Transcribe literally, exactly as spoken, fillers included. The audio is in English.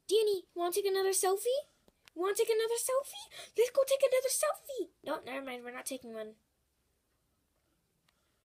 Danny, want to take another selfie? Want to take another selfie? Let's go take another selfie. No, never mind. We're not taking one.